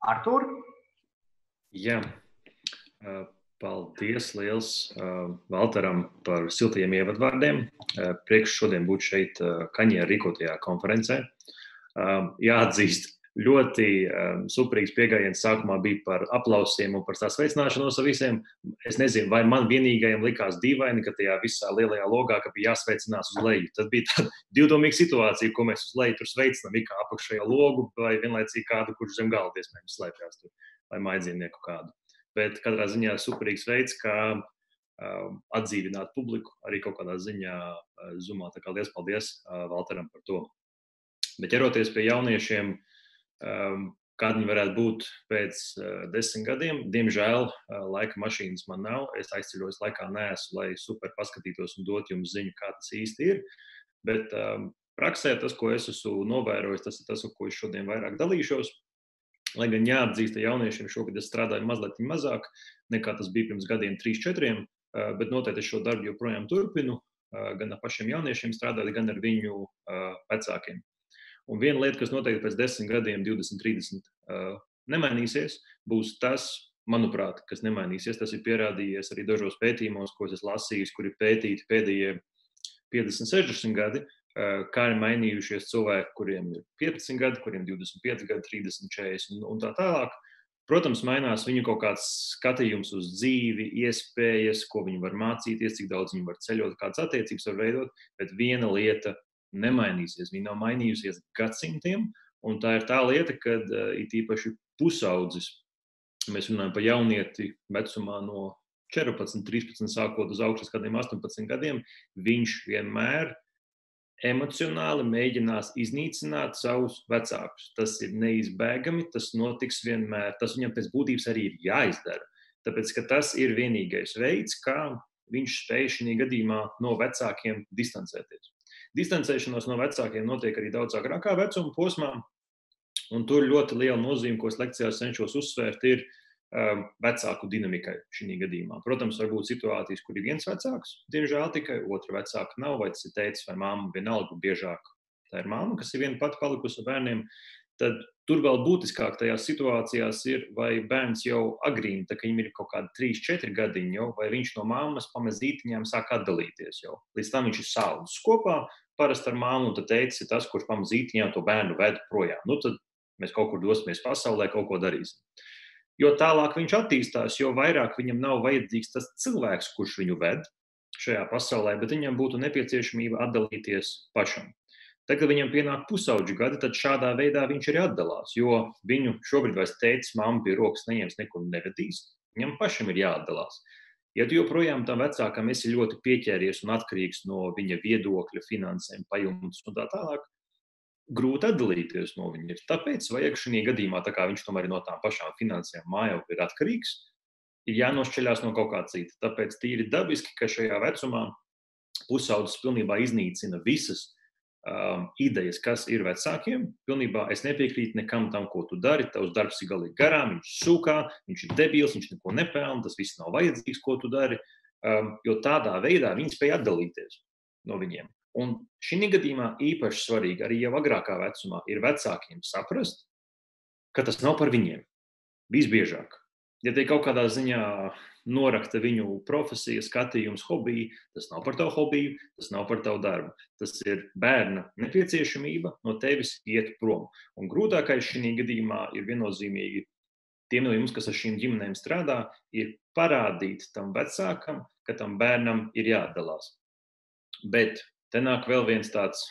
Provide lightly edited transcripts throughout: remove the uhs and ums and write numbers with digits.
Artur? Jā, paldies liels Valteram par siltajiem ievadvārdiem. Prieks šodien būt šeit Kaņieru rīkotajā konferencē. Jāatzīst, ļoti superīgs pieejams sākumā bija par aplausiem un par tā sveicināšanos ar visiem. Es nezinu, vai man vienīgajam likās dīvaini, ka tajā visā lielajā logā, ka bija jāsveicinās uz leju. Tad bija tāda divdomīga situācija, ko mēs uz leju tur sveicinām, kā apakšējā logu vai vienlaicīgi kādu, kurš zem galda iespējams slēpjās tur, vai maidzīvnieku kādu. Bet katrā ziņā superīgs veids, kā atdzīvināt publiku, arī kaut kādā ziņā Zoomā. Tā kā liels paldies Valteram par to. Bet ķeroties pie jauniešiem, kādi viņi varētu būt pēc 10 gadiem, diemžēl laika mašīnas man nav. Es aizceļos laikā neesmu, lai super paskatītos un dot jums ziņu, kā tas īsti ir. Bet praksē tas, ko es esmu novērojis, tas ir tas, ar ko es šodien vairāk dalīšos. Lai gan jāatzīst, ka jauniešiem šogad es strādāju mazliet mazāk, nekā tas bija pirms gadiem 3-4, bet noteikti es šo darbu joprojām turpinu, gan ar pašiem jauniešiem strādāt, gan ar viņu vecākiem. Un viena lieta, kas noteikti pēc 10 gadiem, 20, 30 nemainīsies, būs tas, manuprāt, kas nemainīsies. Tas ir pierādījies arī dažos pētījumos, ko es lasīju, kur ir pētīti pēdējie 50, 60 gadi, kā ir mainījušies cilvēki, kuriem ir 15 gadi, kuriem 25 gadi, 30, 40 un tā tālāk. Protams, mainās viņu kaut kāds skatījums uz dzīvi, iespējas, ko viņi var mācīties, cik daudz viņi var ceļot, kādas attiecības var veidot, bet viena lieta nemainīsies. Viņa nav mainījusies gadsimtiem, un tā ir tā lieta, kad it īpaši pusaudzis, mēs runājam par jaunieti vecumā no 14, 13, sākot uz augšas kādiem 18 gadiem, viņš vienmēr emocionāli mēģinās iznīcināt savus vecākus. Tas ir neizbēgami, tas notiks vienmēr, tas viņam pēc būtības arī ir jāizdara. Tāpēc, ka tas ir vienīgais veids, kā viņš spēj šī gadījumā no vecākiem distancēties. Distancēšanos no vecākiem notiek arī daudz agrākā vecuma posmā, un tur ļoti liela nozīme, ko es lekcijās cenšos uzsvērt, ir vecāku dinamikai šī gadījumā. Protams, var būt situācijas, kur ir viens vecāks, diemžēl tikai otra vecāka nav, vai tas ir tētis vai mamma, vienalga biežāk. Tā ir mamma, kas ir viena pati palikusi ar bērniem. Tad tur vēl būtiskāk tajās situācijās ir, vai bērns jau agrīni, tā kā viņam ir kaut kādi 3-4 gadiņi jau, vai viņš no mammas pamazītiņām sāk atdalīties jau. Līdz tam viņš ir saudzis kopā, parasti ar mammu, un tad tētis ir tas, kurš pamazītiņām to bērnu ved projām. Nu, tad mēs kaut kur dosimies pasaulē, kaut ko darīsim. Jo tālāk viņš attīstās, jo vairāk viņam nav vajadzīgs tas cilvēks, kurš viņu ved šajā pasaulē, bet viņam būtu nepieciešamība atdalīties pašam. Tad, kad viņam pienāk pusaudžu gadi, tad šādā veidā viņš arī atdalās, jo viņu šobrīd vairs tētis, mamma pie rokas neņems, nekur nevedīs. Viņam pašam ir jāatdalās. Ja tu joprojām tam vecākam esi ļoti pieķēries un atkarīgs no viņa viedokļa, finansēm, pajumtes un tā tālāk, grūti atdalīties no viņa. Tāpēc vajag šī gadījumā, tā kā viņš tomēr no tām pašām finansēm mājās ir atkarīgs, ir jānošķeļās no kaut kā cita. Tāpēc tīri dabiski, ka šajā vecumā pusaudzis pilnībā iznīcina visas idejas, kas ir vecākiem. Pilnībā es nepiekrītu nekam tam, ko tu dari. Tavs darbs ir galīgi garām, viņš sūkā, viņš ir debils, viņš neko nepelna, tas viss nav vajadzīgs, ko tu dari, jo tādā veidā viņi spēj atdalīties no viņiem. Un šī gadījumā īpaši svarīgi arī jau agrākā vecumā ir vecākiem saprast, ka tas nav par viņiem. Visbiežāk. Ja te kaut kādā ziņā norakta viņu profesija, skatījums, hobiju, tas nav par tavu hobiju, tas nav par tavu darbu. Tas ir bērna nepieciešamība no tevis iet prom. Un grūtākais šī gadījumā ir viennozīmīgi tiem no jums, kas ar šīm ģimenēm strādā, ir parādīt tam vecākam, ka tam bērnam ir jāatdalās. Bet te nāk vēl viens tāds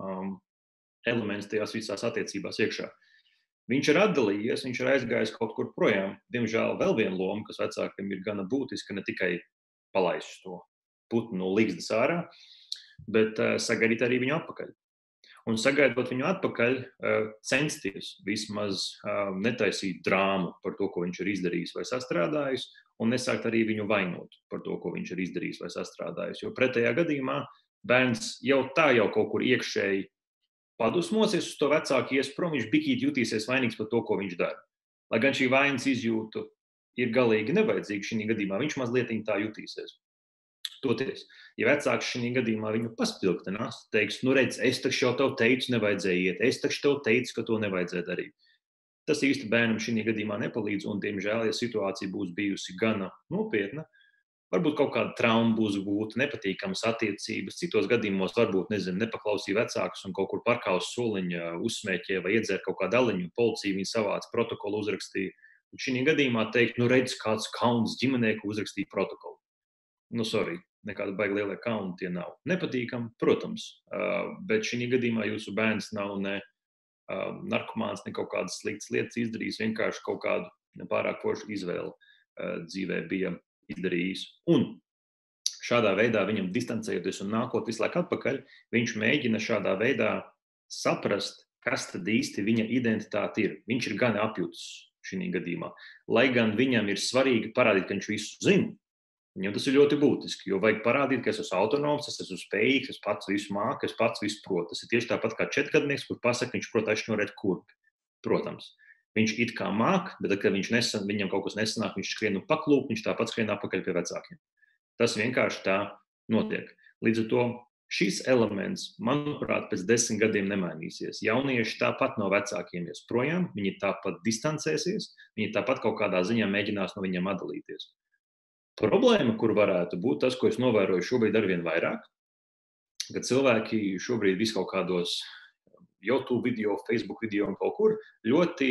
elements tajās visās attiecībās iekšā. Viņš ir atdalījies, viņš ir aizgājis kaut kur projām. Diemžēl vēl viena loma, kas vecākiem ir gana būtiska, ne tikai palaist to putnu no ligzdas ārā, bet sagaidīt arī viņu atpakaļ. Un sagaidot viņu atpakaļ, censties vismaz netaisīt drāmu par to, ko viņš ir izdarījis vai sastrādājis, un nesākt arī viņu vainot par to, ko viņš ir izdarījis vai sastrādājis. Jo pretējā gadījumā bērns jau kaut kur iekšēji padusmosies uz to vecāku, ies prom, viņš bikīt jutīsies vainīgs par to, ko viņš dara. Lai gan šī vainas izjūta ir galīgi nevajadzīga šī gadījumā, viņš mazliet tā jutīsies. Toties, ja vecāks šī gadījumā viņu paspilgtinās, teiks, nu redz, es taču jau tev teicu, nevajadzēja iet, es taču tev teicu, ka to nevajadzēja darīt. Tas īsti bērnam šī gadījumā nepalīdz, un, diemžēl, ja situācija būs bijusi gana nopietna, varbūt kaut kāda trauma būs gūta, nepatīkamas attiecības, citos gadījumos varbūt, nepaklausīja vecākus un kaut kur parkā uz soliņa uzsmēķē vai iedzēra kaut kādu aliņu, policija viņu savāca, protokolu uzrakstīja. Un šī gadījumā teikt, redz, kāds kauns ģimenē, ka uzrakstīja protokolu. Sorry, nekāda baigi lielie kauni tie nav. Nepatīkami, protams, bet šī gadījumā jūsu bērns nav ne narkomāns, ne kaut kādas sliktas lietas izdarījis, vienkārši kaut kādu pārāk foršu izvēli dzīvē bija izdarījis. Un šādā veidā viņam distancējoties un nākot visu laiku atpakaļ, viņš mēģina šādā veidā saprast, kas tad īsti viņa identitāte ir. Viņš ir gan apjutis šī gadījumā. Lai gan viņam ir svarīgi parādīt, ka viņš visu zina, viņam tas ir ļoti būtiski, jo vajag parādīt, ka es esmu autonoms, es esmu spējīgs, es pats visu māku, es pats visu protu. Tas ir tieši tāpat kā četrgadnieks, kur pasaka, viņš prot ašņurēt kurpi. Protams, viņš it kā māk, bet tad, kad viņam kaut kas nesanāk, viņš skrien un paklūp, viņš tāpat skrien atpakaļ pie vecākiem. Tas vienkārši tā notiek. Līdz ar to šis elements, manuprāt, pēc 10 gadiem nemainīsies. Jaunieši tāpat no vecākiem ies projām, viņi tāpat distancēsies, viņi tāpat kaut kādā ziņā mēģinās no viņiem atdalīties. Problēma, kur varētu būt tas, ko es novēroju šobrīd arvien vairāk, ka cilvēki šobrīd vis kaut kādos YouTube video, Facebook video un kaut kur ļoti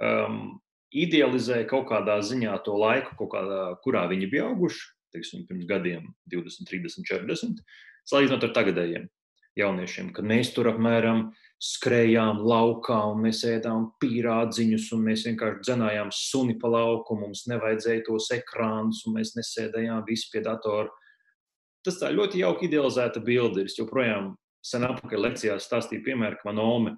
idealizē kaut kādā ziņā to laiku, kurā viņi bija auguši, teiksim, pirms gadiem 20, 30, 40, salīdzinot ar tagadējiem jauniešiem, kad mēs tur apmēram skrējām laukā un mēs ēdām pīrādziņus un mēs vienkārši dzenājām suni pa lauku, mums nevajadzēja tos ekrānus un mēs nesēdējām visi pie datora. Tas tā ļoti jauki idealizēta bilde. Es joprojām sen atpakaļ lekcijās stāstīju piemēru, ka man Ome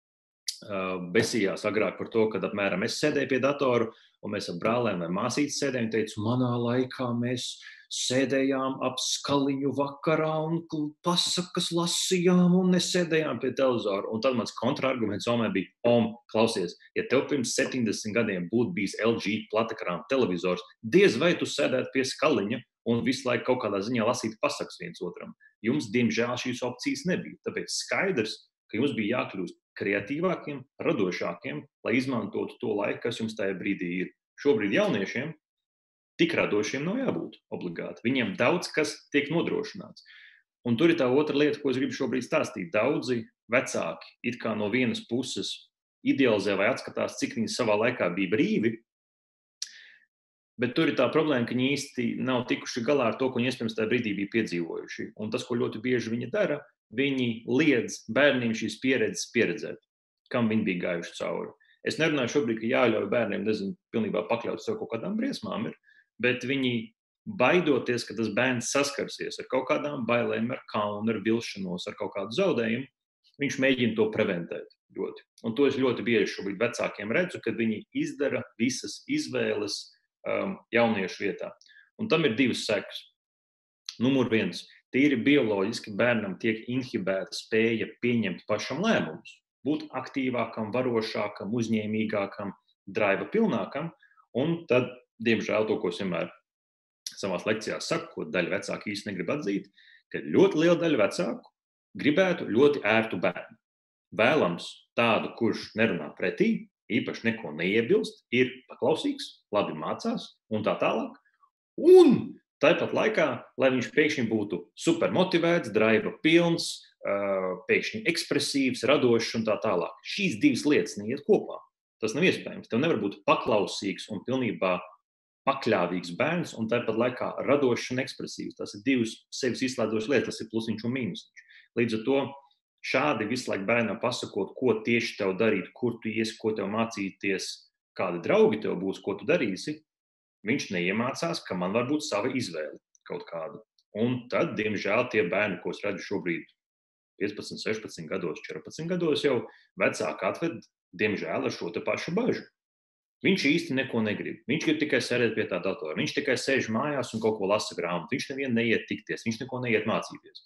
besījās agrāk par to, kad apmēram es sēdēju pie datoru un mēs ar brālēm vai māsītes sēdējām un teicu, manā laikā mēs sēdējām ap skaliņu vakarā un pasakas lasījām un nesēdējām pie televizora. Un tad mans kontraarguments Omē bija, klausies, ja tev pirms 70 gadiem būtu bijis LG platakrāna televizors, diez vai tu sēdētu pie skaliņa un visu laiku kaut kādā ziņā lasītu pasakas viens otram. Jums, diemžēl, šīs opcijas nebija. Tāpēc skaidrs, ka jums bija jākļūst kreatīvākiem, radošākiem, lai izmantotu to laiku, kas jums tajā brīdī ir. Šobrīd jauniešiem tik radošiem nav jābūt obligāti. Viņiem daudz kas tiek nodrošināts. Un tur ir tā otra lieta, ko es gribu šobrīd stāstīt. Daudzi vecāki it kā no vienas puses idealizē vai atskatās, cik viņi savā laikā bija brīvi, bet tur ir tā problēma, ka viņi īsti nav tikuši galā ar to, ko viņi iespējams tajā brīdī bija piedzīvojuši. Un tas, ko ļoti bieži viņi dara, viņi liedz bērniem šīs pieredzes pieredzēt, kam viņi bija gājuši cauri. Es nerunāju šobrīd, ka jāļauj bērniem, pilnībā pakļaut sev kaut kādām briesmām, bet viņi baidoties, ka tas bērns saskarsies ar kaut kādām bailēm, ar kaunu, ar vilšanos, ar kaut kādu zaudējumu, viņš mēģina to preventēt ļoti. Un to es ļoti bieži šobrīd vecākiem redzu, kad viņi izdara visas izvēles jauniešu vietā. Un tam ir divas sekas. Numur 1. Tīri bioloģiski bērnam tiek inhibēta spēja pieņemt pašam lēmumus, būt aktīvākam, varošākam, uzņēmīgākam, draiva pilnākam, un tad, diemžēl, to, ko es vienmēr savās lekcijās saku, ko daļa vecāku īsti negrib atzīt, ka ļoti liela daļa vecāku gribētu ļoti ērtu bērnu. Vēlams tādu, kurš nerunā pretī, īpaši neko neiebilst, ir paklausīgs, labi mācās un tā tālāk. Un tāpat laikā, lai viņš pēkšņi būtu super motivēts, draiva pilns, pēkšņi ekspresīvs, radošs un tā tālāk. Šīs divas lietas neiet kopā. Tas nav iespējams. Tev nevar būt paklausīgs un pilnībā pakļāvīgs bērns un tāpat laikā radošs un ekspresīvs. Tas ir divas sevis izslēdzošas lietas, tas ir plusiņš un mīnusiņš. Līdz ar to šādi visu laiku bērnam pasakot, ko tieši tev darīt, kur tu iesi, ko tev mācīties, kādi draugi tev būs, ko tu darīsi, viņš neiemācās, ka man var būt sava izvēle kaut kāda. Un tad, diemžēl, tie bērni, ko es redzu šobrīd 15, 16 gados, 14 gados jau vecāki atved, diemžēl, ar šo te pašu bažu. Viņš īsti neko negrib. Viņš grib tikai sēdēt pie tā datora. Viņš tikai sēž mājās un kaut ko lasa grāmatu. Viņš nevienu neiet tikties, viņš neko neiet mācīties.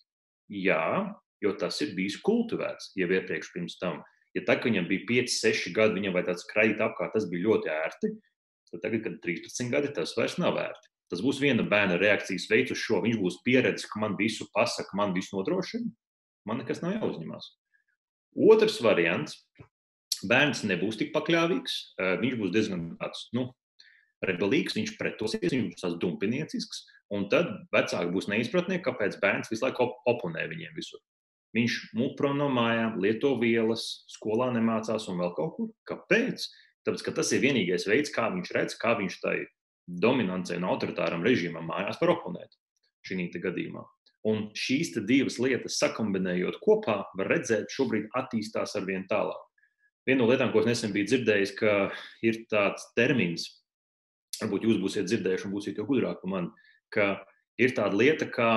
Jā, jo tas ir bijis kultivēts jau iepriekš pirms tam. Ja tā, ka viņam bija 5, 6 gadi, viņam vai tāds kraīt apkārt, tas bija ļoti ērti, tad tagad, kad 13 gadi, tas vairs nav ērti. Tas būs viena bērna reakcijas veids uz šo. Viņš būs pieredzis, ka man visu pasaka, man visu nodrošina. Man nekas nav jāuzņemās. Otrs variants, bērns nebūs tik pakļāvīgs, viņš būs diezgan tāds, rebelīgs, viņš pretosies, viņš būs tās dumpiniecisks, un tad vecāki būs neizpratnieki, kāpēc bērns visu laiku oponē viņiem visur. Viņš mūk prom no mājām, lieto vielas, skolā nemācās un vēl kaut kur. Kāpēc? Tāpēc, ka tas ir vienīgais veids, kā viņš redz, kā viņš tai dominancei un autoritāram režīmam mājās var oponēt šī gadījumā. Un šīs divas lietas sakombinējot kopā, var redzēt, šobrīd attīstās arvien tālāk. Viena no lietām, ko es nesen biju dzirdējis, ka ir tāds termins, varbūt jūs būsiet dzirdējuši un būsiet jau gudrāk par mani, ka ir tāda lieta, kā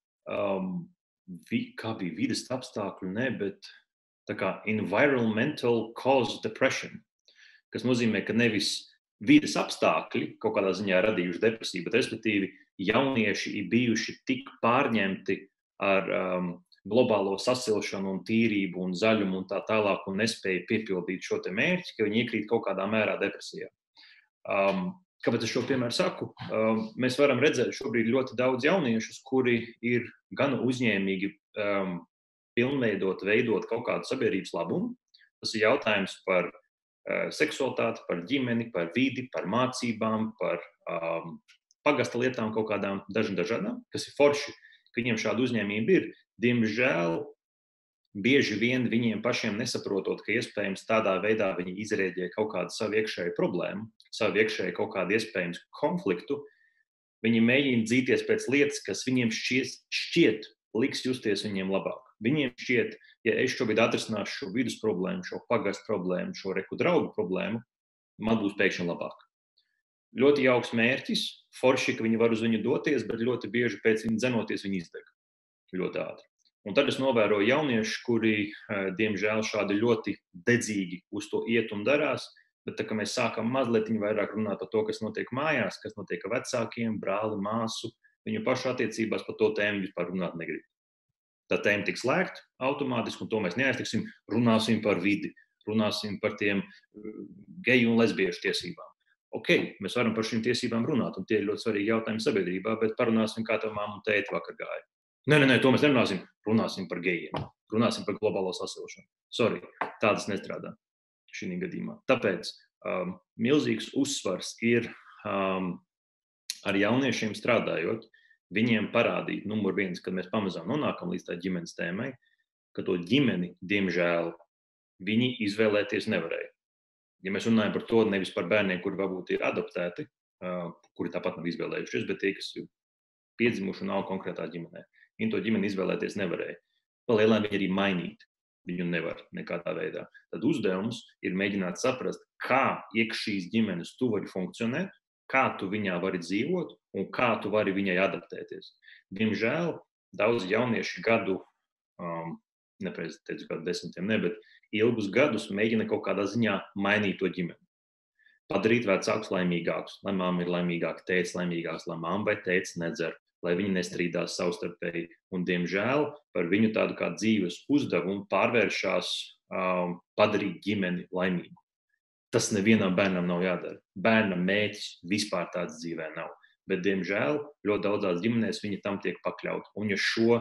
bija vides apstākļu, bet tā kā environmental cause depression, kas nozīmē, ka nevis vides apstākļi kaut kādā ziņā radījuši depresiju, bet respektīvi jaunieši ir bijuši tik pārņemti ar globālo sasilšanu un tīrību un zaļumu un tā tālāk un nespēja piepildīt šo te mērķi, ka viņi iekrīt kaut kādā mērā depresijā. Kāpēc es šo piemēru saku? Mēs varam redzēt šobrīd ļoti daudz jauniešus, kuri ir gan uzņēmīgi veidot kaut kādu sabiedrības labumu. Tas ir jautājums par seksualitāti, par ģimeni, par vidi, par mācībām, par pagasta lietām kaut kādām dažādām, kas ir forši, ka viņiem šāda uzņēmība ir. Diemžēl bieži vien viņiem pašiem nesaprotot, ka iespējams tādā veidā viņi izrēģē kaut kādu savu iekšēju problēmu, savu iekšēju kaut kādu iespējams konfliktu, viņi mēģina dzīties pēc lietas, kas viņiem šķiet liks justies viņiem labāk. Viņiem šķiet, ja es šobrīd atrisināšu šo vidus problēmu, šo pagastu problēmu, šo draugu problēmu, man būs pēkšņi labāk. Ļoti jauks mērķis, forši, ka viņi var uz viņu doties, bet ļoti bieži pēc viņa dzenoties viņi izdeg ļoti ātri. Un tad es novēroju jauniešus, kuri, diemžēl, šādi ļoti dedzīgi uz to iet un darās, bet tā kā mēs sākam mazliet vairāk runāt par to, kas notiek mājās, kas notiek ar vecākiem, brāli, māsu, viņu pašu attiecībās par to tēmu vispār runāt negrib. Tā tēma tiks slēgta automātiski, un to mēs neaiztiksim, runāsim par vidi, runāsim par tiem geju un lesbiešu tiesībām. Ok, mēs varam par šīm tiesībām runāt, un tie ir ļoti svarīgi jautājumi sabiedrībā, bet parunāsim, kā tev mamma un tēti vakar gāja. Nē, to mēs nerunāsim. Runāsim par gejiem, runāsim par globālo sasilšanu. Sorry, tādas nestrādā šī gadījumā. Tāpēc milzīgs uzsvars ir ar jauniešiem strādājot, viņiem parādīt, numur viens, kad mēs pamazām nonākam līdz tā ģimenes tēmai, ka to ģimeni, diemžēl, viņi izvēlēties nevarēja. Ja mēs runājam par to nevis par bērniem, kuri varbūt ir adoptēti, kuri tāpat nav izvēlējušies, bet tie, kas ir piedzimuši un nav konkrētā ģimenē. Viņi to ģimeni izvēlēties nevarēja. Palielām viņi arī mainīt. Viņu nevar nekādā veidā. Tad uzdevums ir mēģināt saprast, kā iekš šīs ģimenes tu vari funkcionēt, kā tu viņā vari dzīvot un kā tu vari viņai adaptēties. Diemžēl daudz jaunieši gadu, nepreiz teicu gadu desmitiem, bet ilgus gadus mēģina kaut kādā ziņā mainīt to ģimeni. Padarīt vecākus laimīgākus, lai mamma ir laimīgāka, tētis laimīgāks, lai mamma vai tētis nedzer, lai viņi nestrīdās savstarpēji. Un, diemžēl, par viņu tādu kā dzīves uzdevumu pārvēršās padarīt ģimeni laimīgu. Tas nevienam bērnam nav jādara. Bērna mērķis vispār tāds dzīvē nav. Bet, diemžēl, ļoti daudzās ģimenēs viņi tam tiek pakļauti. Un ja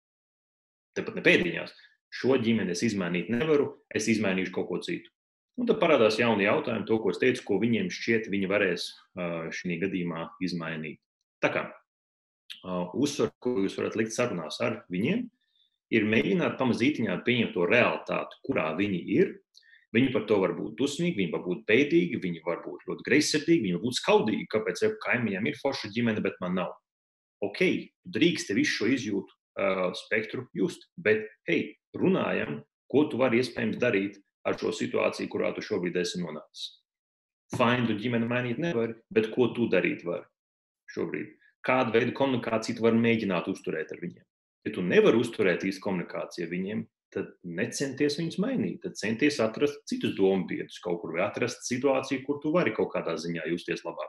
tepat ne pēdiņās, šo ģimeni es izmainīt nevaru, es izmainīšu kaut ko citu. Un tad parādās jauni jautājumi, to, ko es teicu, ko viņiem šķiet, viņi varēs šī gadījumā izmainīt. Tā kā uzsvaru, ko jūs varat likt sarunās ar viņiem, ir mēģināt pamazītiņā pieņemt to realitāti, kurā viņi ir. Viņi par to var būt dusmīgi, viņi var būt bēdīgi, viņi var būt ļoti greizsirdīgi, viņi var būt skaudīgi, kāpēc kaimiņam ir forša ģimene, bet man nav. Ok, drīksti visu šo izjūtu spektru just, bet, hei, runājam, ko tu vari iespējams darīt ar šo situāciju, kurā tu šobrīd esi nonācis. Fine, tu ģimeni mainīt nevari, bet ko tu darīt vari šobrīd? Kādu veidu komunikāciju tu vari mēģināt uzturēt ar viņiem? Ja tu nevari uzturēt īstu komunikāciju ar viņiem, tad necenties viņus mainīt, tad centies atrast citus dombiedrus kaut kur vai atrast situāciju, kur tu vari kaut kādā ziņā justies labāk.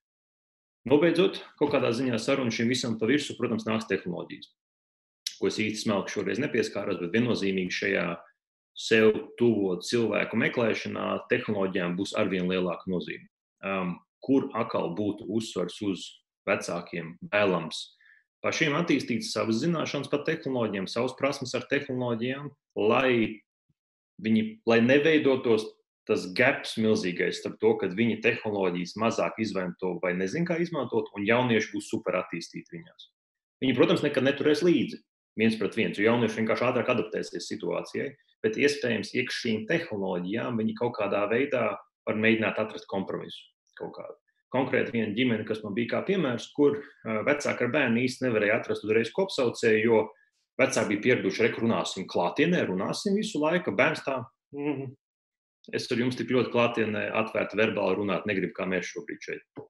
Nobeidzot, kaut kādā ziņā sarunu šim visam pa virsu, protams, nāks tehnoloģijas, ko es īsti smalki šoreiz nepieskāros, bet viennozīmīgi šajā sev tuvo cilvēku meklēšanā tehnoloģijām būs arvien lielāka nozīme. Kur atkal būtu uzsvars uz vecākiem vēlams pašiem attīstīt savas zināšanas par tehnoloģijām, savas prasmes ar tehnoloģijām, lai neveidotos tas gaps milzīgais starp to, kad viņi tehnoloģijas mazāk izmanto vai nezin, kā izmantot, un jaunieši būs super attīstīti viņās. Viņi, protams, nekad neturēs līdzi viens pret viens, jo jaunieši vienkārši ātrāk adaptēsies situācijai, bet iespējams iekš šīm tehnoloģijām viņi kaut kādā veidā var mēģināt atrast kompromisu kaut kādu. Konkrēti viena ģimene, kas man bija kā piemērs, kur vecāki ar bērnu īsti nevarēja atrast uzreiz kopsaucēju, jo vecāki bija pieraduši, reku runāsim klātienē, runāsim visu laiku, bērns tā, es ar jums tik ļoti klātienē atvērti verbāli runāt negribu, kā mēs šobrīd šeit.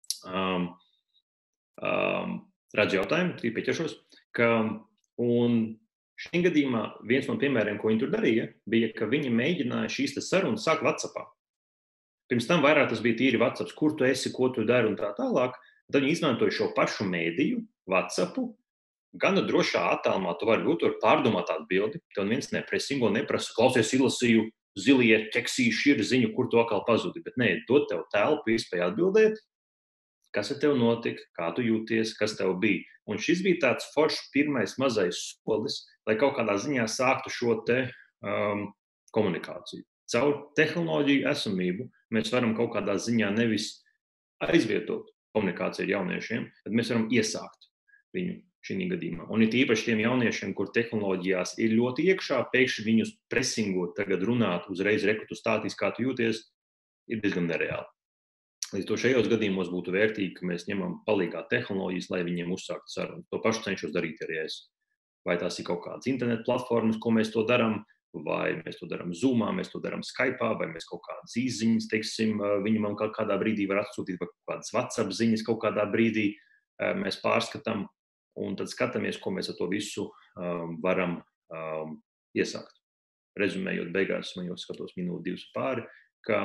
Redzu jautājumu, tī pieķeršos, ka, un šī gadījumā viens no piemēriem, ko viņi tur darīja, bija, ka viņi mēģināja šīs sarunas sākt WhatsAppā. Pirms tam vairāk tas bija tīri WhatsApp, kur tu esi, ko tu dari un tā tālāk. Tad viņi izmantoja šo pašu mēdīju, WhatsAppu, gana drošā attālumā tu vari būt, var pārdomāt tādu bildi, tev viens nepresingo, neprasa, klausies, izlasīju, zilie ķeksīši ir ziņu, kur tu atkal pazudi, bet nē, dod tev telpu, iespēju atbildēt, kas ar tev notika, kā tu jūties, kas tev bija. Un šis bija tāds foršs pirmais mazais solis, lai kaut kādā ziņā sāktu šo te komunikāciju. Caur tehnoloģiju esamību mēs varam kaut kādā ziņā nevis aizvietot komunikāciju ar jauniešiem, tad mēs varam iesākt viņu šī gadījumā. Un it īpaši tiem jauniešiem, kur tehnoloģijās ir ļoti iekšā, pēkšņi viņus presingot, tagad runāt, uzreiz rekrutu stātīs, kā tu jūties, ir diezgan nereāli. Līdz to šajos gadījumos būtu vērtīgi, ka mēs ņemam palīgā tehnoloģijas, lai viņiem uzsāktu sarunu. To pašu cenšos darīt arī es. Vai tās ir kaut kādas internetu platformas, ko mēs to darām, vai mēs to darām Zoomā, mēs to darām Skype'ā, vai mēs kaut kādas īsziņas, teiksim, viņam kaut kādā brīdī var atsūtīt, vai kaut kādas WhatsApp ziņas kaut kādā brīdī mēs pārskatām, un tad skatāmies, ko mēs ar to visu varam iesākt. Rezumējot beigās, man jau skatos minūti 2 pāri, ka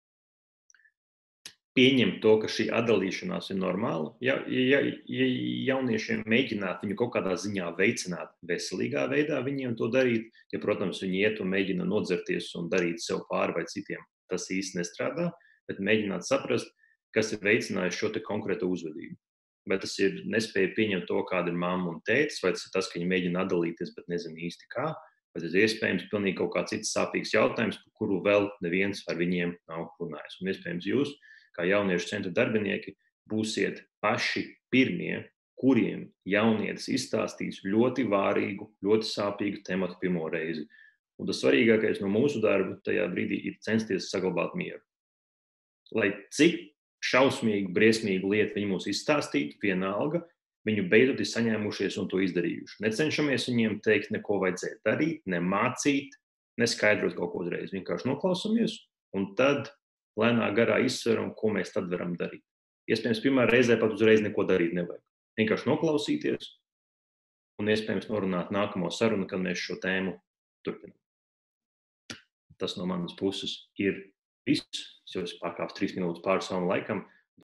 pieņemt to, ka šī atdalīšanās ir normāla. Ja jauniešiem mēģināt viņu kaut kādā ziņā veicināt veselīgā veidā, viņiem to darīt, ja, protams, viņi iet un mēģina nodzerties un darīt sev pāri vai citiem, tas īsti nestrādā, bet mēģināt saprast, kas ir veicinājis šo te konkrēto uzvedību. Vai tas ir nespēja pieņemt to, kāda ir mamma un tētis, vai tas ir tas, ka viņi mēģina atdalīties, bet nezinu īsti kā, vai tas ir iespējams pilnīgi kaut kā cits sāpīgs jautājums, par kuru vēl neviens ar viņiem nav runājis. Un iespējams jūs, kā jauniešu centra darbinieki, būsiet paši pirmie, kuriem jaunietis izstāstīs ļoti vārīgu, ļoti sāpīgu tematu pirmo reizi. Un tas svarīgākais no mūsu darba tajā brīdī ir censties saglabāt mieru. Lai cik šausmīgi, briesmīgu lietu viņi mums izstāstītu, vienalga, viņu beidzot ir saņēmušies un to izdarījuši. Necenšamies viņiem teikt, neko vajadzēja darīt, nemācīt, neskaidrot kaut ko uzreiz. Vienkārši noklausamies un tad lēnā garā izsveram, ko mēs tad varam darīt. Iespējams, pirmā reizē pat uzreiz neko darīt nevajag. Vienkārši noklausīties un iespējams norunāt nākamo sarunu, kad mēs šo tēmu turpinām. Tas no manas puses ir viss. Es jau esmu pārkāpis 3 minūtes pāri savam laikam.